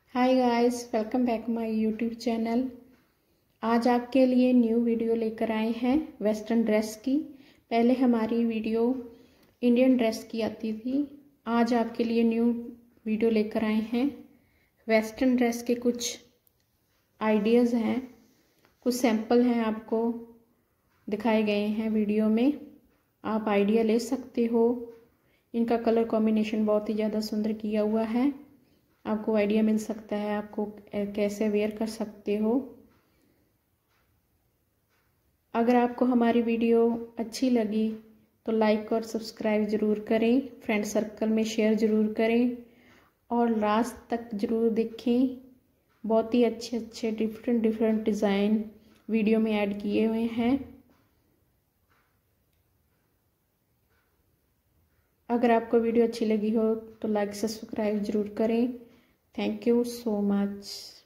Hi guys, welcome back my YouTube channel. आज आपके लिए न्यू वीडियो लेकर आए हैं वेस्टर्न ड्रेस की। पहले हमारी वीडियो इंडियन ड्रेस की आती थी। आज आपके लिए न्यू वीडियो लेकर आए हैं वेस्टर्न ड्रेस के कुछ आइडियाज़ हैं, कुछ सैंपल हैं आपको दिखाए गए हैं वीडियो में। आप आइडिया ले सकते हो। इनका कलर कॉम्बिनेशन बहुत ही ज़्यादा सुंदर किया हुआ है। आपको आइडिया मिल सकता है आपको कैसे वेयर कर सकते हो। अगर आपको हमारी वीडियो अच्छी लगी तो लाइक और सब्सक्राइब ज़रूर करें, फ्रेंड सर्कल में शेयर ज़रूर करें और लास्ट तक ज़रूर देखें। बहुत ही अच्छे अच्छे डिफरेंट डिज़ाइन वीडियो में ऐड किए हुए हैं। अगर आपको वीडियो अच्छी लगी हो तो लाइक सब्सक्राइब ज़रूर करें। Thank you so much.